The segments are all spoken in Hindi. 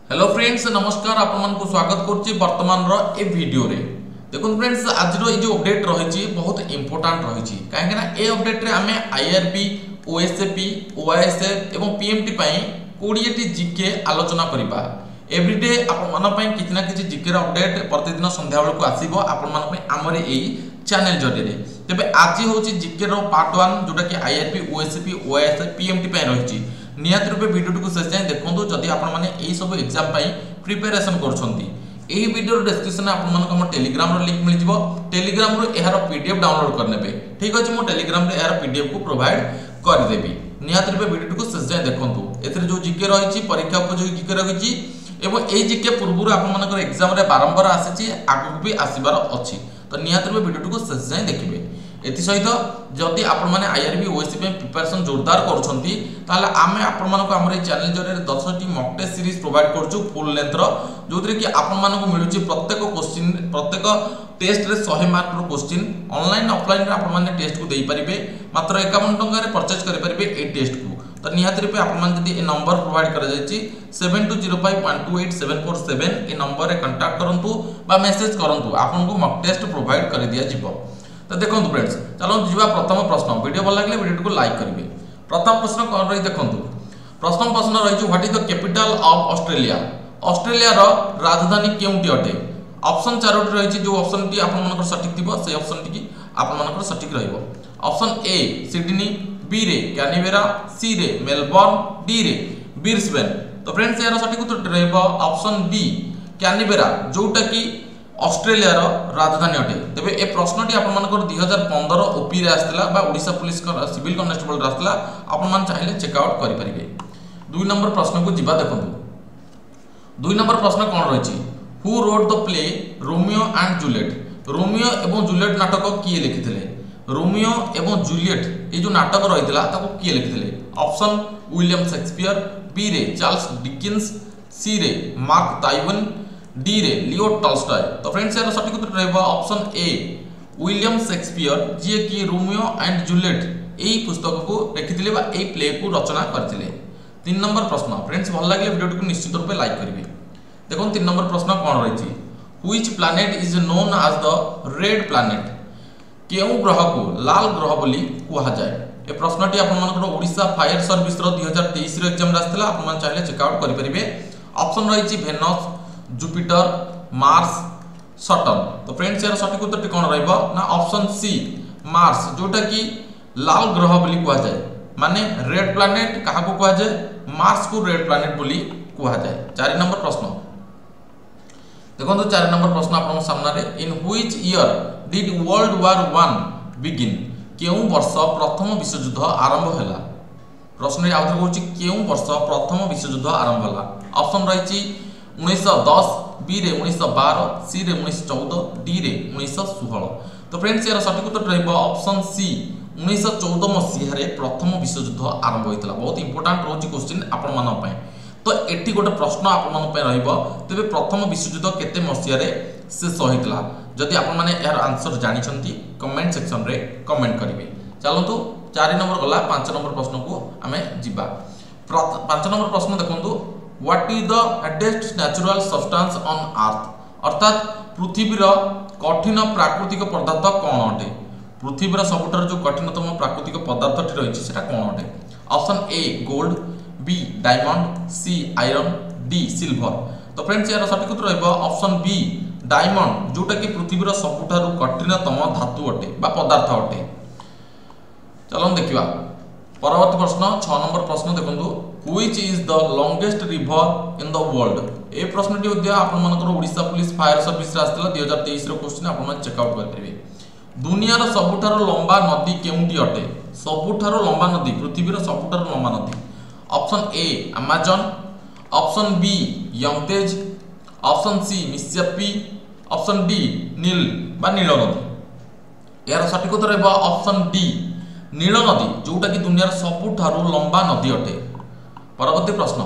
हेलो फ्रेंड्स नमस्कार आपण को स्वागत करछि वर्तमान रो ए वीडियो रे। देखो फ्रेंड्स आज रो जो अपडेट रही बहुत इंपोर्टेंट रही कहीं ए अपडेट रे आमे आईआरबी ओएसएपी ओआईएसएफ एवं पीएमटी पई 20 टी जीके आलोचना करिबा। एवरीडे आपण मन पई किछि ना किछि जीके रो अपडेट प्रतिदिन संध्या बेल को आसीबो आपण मन पई हमर एई चैनल जरिए रे। तबे आज होछि जीके रो पार्ट 1 जोटा कि आईआरबी ओएसएपी ओआईएसएफ पीएमटी पई रही नियत रूपे वीडियो को शेष जाए देखो जदि आपण माने एई सब एग्जाम पई प्रिपरेशन करछंती एही वीडियो डिस्क्रिप्शन में आपण मानक हम टेलीग्राम रो लिंक मिल जिवो। टेलीग्राम रो एहार पीडीएफ डाउनलोड करनेबे ठीक अछि। मो टेलीग्राम रे एहार पीडीएफ को प्रोवाइड कर देबी। नियत रूपे वीडियो को शेष जाए देखंतु एथरे जो जीके रहिछि परीक्षा उपयोगी जीके रहिछि एवं एई जीके पूर्वरु आपण मानक एग्जाम रे बारंबार आसीछि आगु भी आसीबार अछि तो नियत रूपे वीडियो को शेष जाए देखिबे। एथि सहित जदि आपण माने आईआरबी ओएससी पे प्रिपरेशन जोरदार करछंती ताले आमे आपण मानको हमर ए चैनल जरे 10 टी मॉक टेस्ट सीरीज प्रोवाइड करछु फुल लेंथ रो जोतरे कि आपण मानको मिलुची प्रत्येक क्वेश्चन प्रत्येक टेस्ट रे 100 मार्क रो क्वेश्चन ऑनलाइन ऑफलाइन रे आपण माने टेस्ट को देई परिबे मात्र 51 टंका रे परचेज करि परिबे ए टेस्ट को। तो निहात रूपे आपण मान जदि ए नंबर प्रोवाइड करा जायछि 7205128747 ए नंबर रे कांटेक्ट करंतु बा मेसेज करंतु आपण को मॉक टेस्ट प्रोवाइड कर दिया जिवो। तो देखो फ्रेंड्स चलो जीवा प्रथम प्रश्न वीडियो भल लगे वीडियो को लाइक करेंगे। प्रथम प्रश्न कौन रही देखो प्रथम प्रश्न रही what is the capital of Australia. Australia रो राजधानी केउंटी अटे। ऑप्शन 4 रही जो ऑप्शन टी आपण मनकर सटीक थिबो से ऑप्शन टी आपण मनकर सटीक रहइबो। ऑप्शन ए सिडनी, बी रे कैनबेरा, सी रे मेलबोर्न, डी रे ब्रिस्बेन। तो फ्रेंड्स यार सटीक उत्तर रहइबो ऑप्शन बी कैनबेरा जोटा कि ऑस्ट्रेलिया रो राजधानी अटे। तबे ए प्रश्नटी आपण मानकर 2015 ओपी रे आस्तिला बा ओडिसा पुलिस सिविल कांस्टेबल रे आस्तिला आपण मान चाहिले चेक आउट करि परिबे। 2 नंबर प्रश्न को जिबा देखंतु 2 नंबर प्रश्न कोन रहिछि who wrote the play Romeo and Juliet. Romeo एवं जूलियट नाटक किए लिखिथिले। रोमियो एवं जूलियट ए जो नाटक रहितला ताको किए लिखिथिले। ऑप्शन विलियम शेक्सपियर, बी रे चार्ल्स डिकिंस, सी रे मार्क ट्वाइन, डी रे लियो टॉल्स्टॉय। तो फ्रेंड्स यार सटीक उत्तर रहबा ऑप्शन ए विलियम शेक्सपियर जे कि रोमियो एंड जूलियट एई पुस्तक को लिखिथिले बा एई प्ले को रचना करथिले। 3 नंबर प्रश्न फ्रेंड्स भल लागले वीडियो को निश्चित रूप से लाइक करिवे। देखो 3 नंबर प्रश्न कोन रहिछि which planet is known as the red planet. केउ ग्रह को लाल ग्रह बोली कुहा जाय। ए प्रश्नटी आपण मानकर ओडिसा फायर सर्विस रो 2023 रो एग्जाम रास्तिला आपण मान चाहिले चेक आउट करि परिबे। ऑप्शन रहिछि वेनस, जुपिटर, मार्स, सटर्न। तो फ्रेंड्स यार सटीक उत्तर कोन रहइबो ना ऑप्शन सी मार्स जोटा कि लाल ग्रह बोली कुहा जाय माने रेड प्लैनेट काहा को कुहा जाय मार्स को रेड प्लैनेट बोली कुहा जाय। 4 नंबर प्रश्न देखो 4 नंबर प्रश्न आपन सामने रे in which year did world war 1 begin. केउ वर्ष प्रथम विश्व युद्ध आरंभ होला। प्रश्न रे आउथर कहूची केउ वर्ष प्रथम विश्व युद्ध आरंभ होला। ऑप्शन रहिछि 1910, बी रे 1912, सी रे 1914, डी रे 1916। तो फ्रेंड्स यार सटीक उत्तर रहइबो ऑप्शन सी 1914 मसीहा रे प्रथम विश्व युद्ध आरंभ होइतला। बहुत इंपोर्टेंट रोची क्वेश्चन आपण मन पय। तो एठी गोटे प्रश्न आपण मन पय रहइबो तबे प्रथम विश्व युद्ध केते मसीहा रे शेष होइतला। जदि आपण माने यार आंसर जानि छंती कमेंट सेक्शन रे कमेंट करिवे। चलंतु 4 नंबर गला 5 नंबर प्रश्न को हमें जिबा। 5 नंबर प्रश्न देखंतु what is the hardest natural substance on earth. अर्थात पृथ्वीर कठिन प्राकृतिक पदार्थ कोन अटे। पृथ्वीर सबुठार जो कठिनतम प्राकृतिक पदार्थटी रहिछि सेटा कोन अटे। Option A gold, B diamond, C iron, D silver. तो फ्रेंड्स यार सटीक उत्तर रहइबो ऑप्शन बी डायमंड जोटा कि पृथ्वीर सबुठार कठिनतम धातु अटे बा पदार्थ अटे। चलो देखिबा परवर्ती प्रश्न 6 नंबर प्रश्न देखंतु which is the longest river in the world. ए प्रश्नटी उद्या आपण मानकर ओडिसा पुलिस फायर सर्विस रे आस्तिला 2023 रो क्वेश्चन आपण मन चेक आउट कर परिबे। दुनिया रो सबुठार लंबा नदी केउंटी अटे। सबुठार लंबा नदी पृथ्वी रो सबुठार लंबा नदी। Option A Amazon, option B Yangtze, option C Mississippi, option D Nile बा नील नदी। यार सटीक उत्तर रहबा ऑप्शन डी नील नदी जोटा कि दुनिया सबुठार लंबा नदी अटे। परवर्ती प्रश्न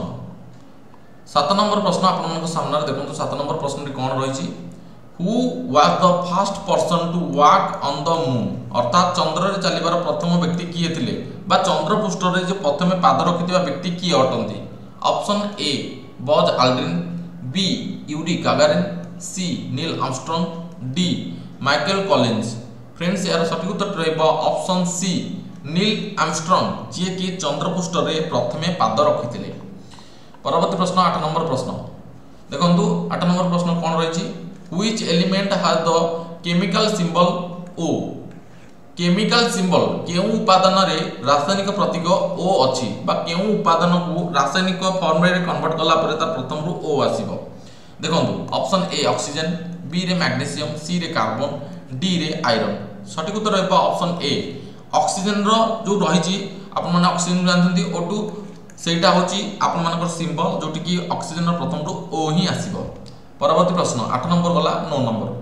7 नंबर प्रश्न आपण मन सामने देखंतु 7 नंबर प्रश्न कोन रहिछि who was the first person to walk on the moon. अर्थात चंद्र रे चलिबार प्रथम व्यक्ति किए थिले बा चंद्र पृष्ठ रे जे प्रथमे पाद रखितबा व्यक्ति किए अटंती। Option A Buzz Aldrin, B Yuri Gagarin, C Neil Armstrong, D Michael Collins. Friends यार सठिक उत्तर रहइबो ऑप्शन सी नील आर्मस्ट्रांग, जे कि चंद्रपृष्ठ रे प्रथमे पाद रखिथिले। परवर्ती प्रश्न 8 नंबर प्रश्न देखंतु 8 नंबर प्रश्न कोन रहिछि, which element has the chemical symbol O। Chemical symbol केउ उपादान रे रासायनिक प्रतीक O अछि बा केउ उपादान को रासायनिक फॉर्म रे कन्वर्ट कला परे तार प्रथम रु O आसीबो। देखंतु ऑप्शन ए ऑक्सीजन, बी रे मैग्नीशियम, सी रे कार्बन, डी रे आयरन। सठिक उत्तर रहइबो ऑप्शन ए ऑक्सीजन रो जो रहिछि आपन माने ऑक्सीजन जानथि O2 सेटा होची आपन मानकर सिंबल जोटी कि ऑक्सीजन रो प्रथम रु O ही आसीबो। परवर्ती प्रश्न 8 नंबर गला 9 नंबर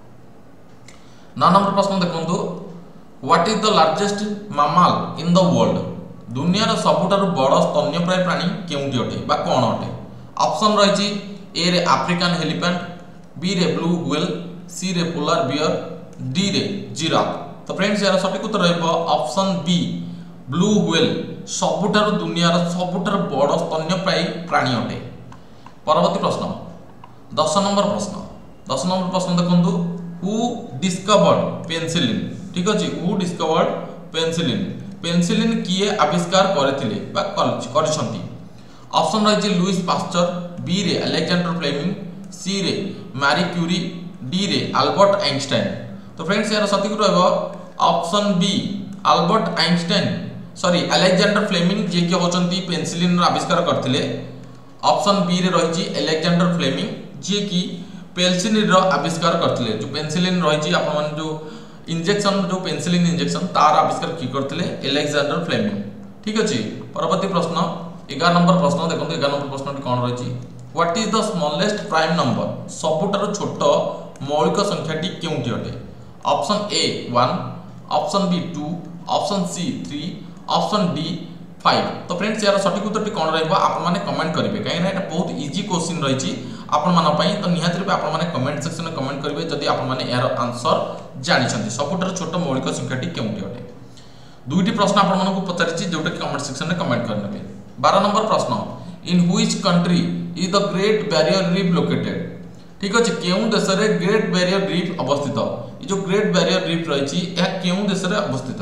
9 नंबर प्रश्न देखंतु, what is the largest mammal in the world. दुनिया रो सबुठारु बड़ स्तन्यप्रायी प्राणी केउटी अटे बा कोन अटे। ऑप्शन रहिछि ए रे अफ्रीकन एलिफेंट, बी रे ब्लू व्हेल, सी रे पोलर बियर, डी रे जिराफ। तो फ्रेंड्स यार सठिक उत्तर रहइबो ऑप्शन बी ब्लू व्हेल सबुठारु दुनिया रो सबुठारु बड़ स्तन्यप्रायी प्राणी अटे। परवर्ती प्रश्न 10 नंबर प्रश्न देखंतु, हु डिस्कवर्ड पेनिसिलिन। ठीक अछि, हु डिस्कवर्ड पेनिसिलिन। पेनिसिलिन किए आविष्कार करथिले बा करछंती। ऑप्शन रहिछि लुइस पास्चर, बी रे अलेक्जेंडर फ्लेमिंग, सी रे मैरी क्यूरी, डी रे अल्बर्ट आइंस्टाइन। तो फ्रेंड्स यार सठिक रहइबो option B Albert Einstein sorry Alexander Fleming जे कि होचंती पेनिसिलिन रो आविष्कार करथिले। ऑप्शन बी रे रहिछि अलेक्जेंडर फ्लेमिंग जे कि पेनिसिलिन रो आविष्कार करथिले। जो पेनिसिलिन रहिछि आपन मन जो इंजेक्शन जो पेनिसिलिन इंजेक्शन तार आविष्कार की करथिले अलेक्जेंडर फ्लेमिंग। ठीक अछि। परवर्ती प्रश्न 11 नंबर प्रश्न देखंतु 11 नंबर प्रश्नटी कोन रहिछि, what is the smallest prime number. सबुठारु छोट मौलिक संख्याटी केउटी अटे। Option A 1, option B 2, option C 3, option D 5। तो फ्रेंड्स यार सठिक उत्तरटी कोन रहइबो आपन माने कमेंट करिवे, काहे ना एटा बहुत इजी क्वेश्चन रहिछि आपन माने पई। तो निहात रूपे आपन माने कमेंट सेक्शन में कमेंट करिवे जदि आपन माने यार आंसर जानि छथि। सबुठारु छोट मौलिक संख्याटी केउटी अटे। दुईटी प्रश्न आपन मानकु पचारिछि जोटा कि कमेंट सेक्शन में कमेंट करनेबे। 12 नंबर प्रश्न, in which country is the great barrier reef located. ठीक अछि, केउ देश रे ग्रेट बैरियर रीफ अवस्थित। ई जो ग्रेट बैरियर रीफ रहिछि एहा केउ देश रे अवस्थित।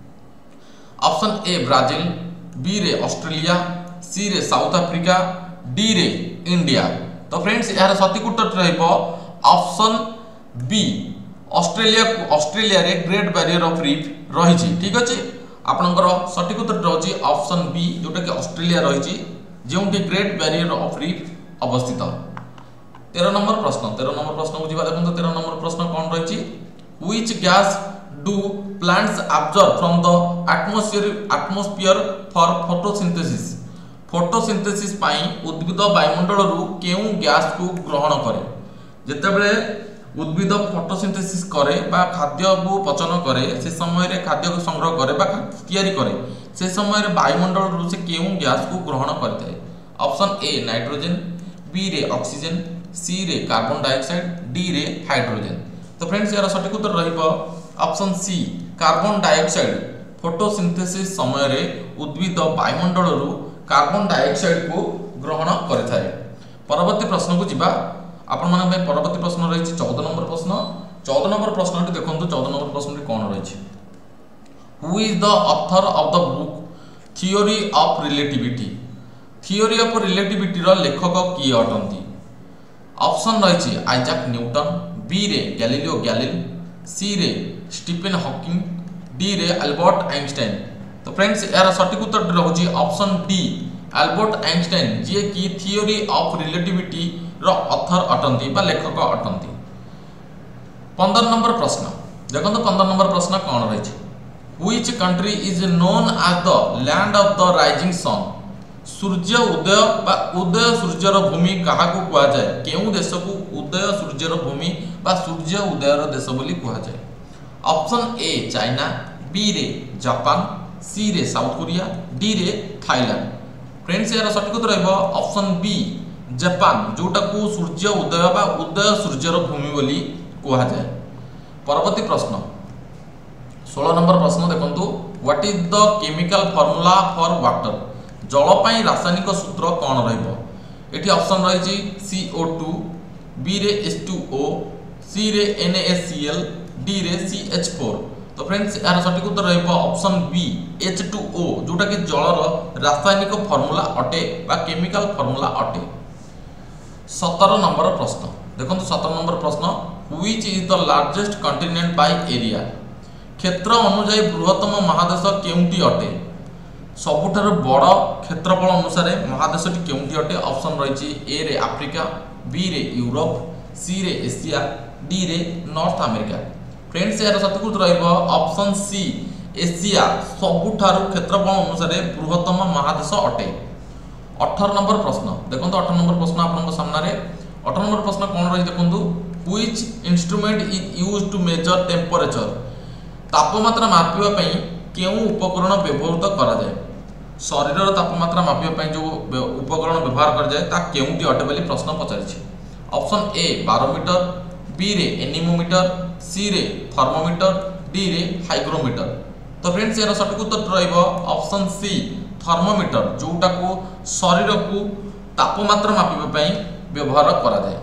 ऑप्शन ए ब्राजील, बी रे ऑस्ट्रेलिया, सी रे साउथ अफ्रीका, डी रे इंडिया। तो फ्रेंड्स यार सठिक उत्तर रहइबो ऑप्शन बी ऑस्ट्रेलिया रे ग्रेट बैरियर ऑफ रीफ रहिछि। ठीक अछि, आपनकर सठिक उत्तर रहछि ऑप्शन बी जोटा कि ऑस्ट्रेलिया रहिछि जेउंटी ग्रेट बैरियर ऑफ रीफ अवस्थित। 13 नंबर प्रश्न को जिबा देखंतु 13 नंबर प्रश्न कोन रहिछि, which gas do plants absorb from the atmosphere for photosynthesis. Photosynthesis पाई उद्भिद वायुमंडल रु केउ गैस को ग्रहण करे। जेतेबेले उद्भिद फोटोसिंथेसिस करे बा खाद्य को पचन करे से समय रे खाद्य को संग्रह करे बा तैयारी करे से समय रे वायुमंडल रु से केउ गैस को ग्रहण करते। ऑप्शन ए नाइट्रोजन, बी रे ऑक्सीजन, सी रे कार्बन डाइऑक्साइड, डी रे हाइड्रोजन। तो फ्रेंड्स यार सठिक उत्तर रहइबो option C carbon dioxide. Photosynthesis समय रे उद्भिद वायुमंडल रु कार्बन डाइऑक्साइड को ग्रहण करथाय। परवर्ती प्रश्न को जिबा आपण माने में परवर्ती प्रश्न रहिछि 14 नंबर प्रश्न। 14 नंबर प्रश्नटी देखंतु 14 नंबर प्रश्नटी कोन रहिछि, who is the author of the book theory of relativity. Theory of relativity रो लेखक किए अटंती। ऑप्शन रहिछि आइजैक न्यूटन, बी रे गैलीलियो गैलीली, सी रे स्टीफन हॉकिंग, डी रे अल्बर्ट आइंस्टाइन। तो फ्रेंड्स यार सठिक उत्तर रहउछि ऑप्शन डी अल्बर्ट आइंस्टाइन जे कि थियोरी ऑफ रिलेटिविटी रो ऑथर अटंती बा लेखक अटंती। 15 नंबर प्रश्न देखंतु 15 नंबर प्रश्न कोन रहिछि, which country is known as the land of the rising sun. सूर्य उदय बा उदय सूर्यर भूमि कहा को कुआ जाय। केउ देश को उदय सूर्यर भूमि बा सूर्य उदयर देश बोली कुआ जाय। ऑप्शन ए चाइना, बी रे जापान, सी रे साउथ कोरिया, डी रे थाईलैंड। फ्रेंड्स यार सठिक उत्तर रहइबो ऑप्शन बी जापान जोटा को सूर्य उदय बा उदय सूर्यर भूमि बोली कुआ जाय। परवर्ती प्रश्न 16 नंबर प्रश्न देखंतु, what is the chemical formula for water. जल पई रासायनिक सूत्र कोन रहइबो। एठी ऑप्शन रही CO2, बी रे H2O, सी रे NaCl, डी रे CH4। तो फ्रेंड्स यार सठिक उत्तर रहइबो ऑप्शन बी H2O, जोटा कि जलर रासायनिक फार्मूला अटे बा केमिकल फार्मूला अटे। 17 नंबर प्रश्न देखो 17 नंबर प्रश्न, which is the largest continent by area. क्षेत्र अनुसार बृहत्तम महादेश केउंटी अटे। सबुठार बड़ क्षेत्रफल अनुसार महादेशटी केउंटी अटे। ऑप्शन रही ए रे अफ्रिका, बी रे यूरोप, सी रे एशिया, डी रे नॉर्थ अमेरिका। फ्रेंड्स यार सठिक उत्तर रहइबो ऑप्शन सी एशिया सबुठार क्षेत्रफल अनुसार बृहत्तम महादेश अटे। 18 नंबर प्रश्न देखो 18 नंबर प्रश्न आपन सामने 18 नंबर प्रश्न कौन रही देखो, which instrument is used to measure temperature. तापमात्रा मापिबा पई केउ उपकरण व्यवहृत करा जाय। शरीर तापमात्रा मापिबा पई जो उपकरण व्यवहार कर जाय ता केउटी अटे बोली प्रश्न पचारिछि। ऑप्शन ए बारोमीटर, बी रे एनीमोमीटर, सी रे थर्मोमीटर, डी रे हाइग्रोमीटर। तो फ्रेंड्स यार सठिक उत्तर रहइबो ऑप्शन सी थर्मोमीटर, जोटा को शरीर को तापमात्रा मापिबा पई व्यवहार करा जाय।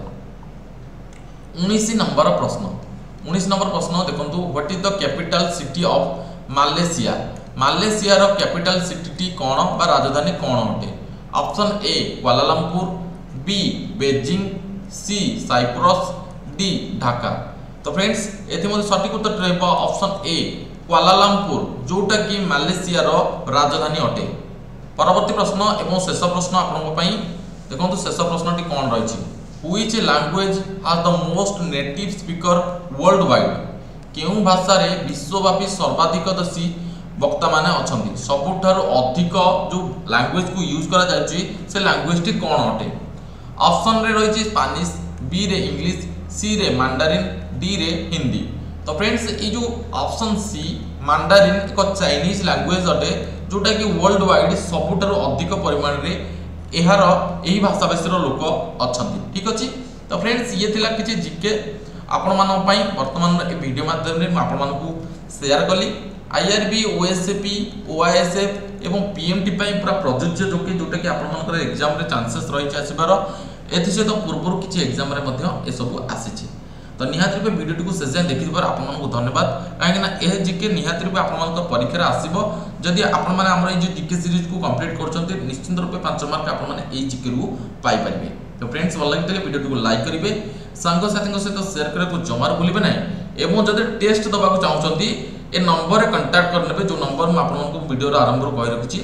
19 नंबर प्रश्न 19 नंबर प्रश्न देखंतु, what is the capital city of Malaysia. Malaysia रो कैपिटल सिटी कोन बा राजधानी कोन अटे। Option A Kuala Lumpur, B Beijing, C Cyprus, D Dhaka. तो फ्रेंड्स एथि मध्ये सठिक उत्तर रहइबो ऑप्शन ए कुआलालंपुर, जोटा कि मालयेशिया रो राजधानी अटे। परवर्ती प्रश्न एवं शेष प्रश्न आपन पई देखंतु, शेष प्रश्नटी कोन रहिछि, which language has the most native speaker worldwide. केउ भाषा रे विश्वव्यापी सर्वाधिक देशी वक्ता माने अछंती। सबुठार अधिक जो लैंग्वेज को यूज करा जायछि से लैंग्वेज टी कोन अटे। ऑप्शन रे रहिछि स्पेनिश, बी रे इंग्लिश, सी रे मैंडारिन, डी रे हिंदी। तो फ्रेंड्स ये जो ऑप्शन सी मैंडारिन एक चाइनीज लैंग्वेज अटे, जोटा कि वर्ल्ड वाइड सबुठार अधिक परिमाण रे एहार एही भाषाभाषीर लोक अछंती। ठीक अछि। तो फ्रेंड्स ये थिला किछि जीके आपण मानन पई वर्तमान ए वीडियो माध्यम रे आपण मानन को शेयर कली। IRB, OSCP, OISF एवं PMT पई पूरा प्रযোज्य जोटा कि आपण मानकर एग्जाम रे चांसेस रही आसीबार। एथि से तो पूर्व किछि एग्जाम रे मध्य ए सब आसीछि। तो निहात रूपे वीडियो को शेष देखिबार आपण मानन को धन्यवाद। काहे ना ए जीके निहात रूपे आपण मानकर परीक्षा रे आसीबो। जदि आपण माने हमर ए जो जीके सीरीज को कंप्लीट करछन्ते निश्चित रूपे 5 मार्क आपण माने ए जीके रु पाई परिबे। तो फ्रेंड्स भल लगितले वीडियो को लाइक करिवे, संग साथी सहित शेयर करे को जमार भूलिबे नै। एवं जदि टेस्ट दबा को चाहउछन्ती ए नंबर रे कांटेक्ट कर नेबे, जो नंबर मैं आपण को वीडियो रो आरंभ रो कहि रखिछि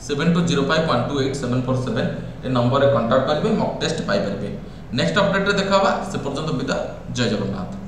7205128747। ए नंबर रे कांटेक्ट करिवे, मॉक टेस्ट पाई परिबे। नेक्स्ट अपडेट रे देखाबा, से पर्यंत विदा। जय जगन्नाथ।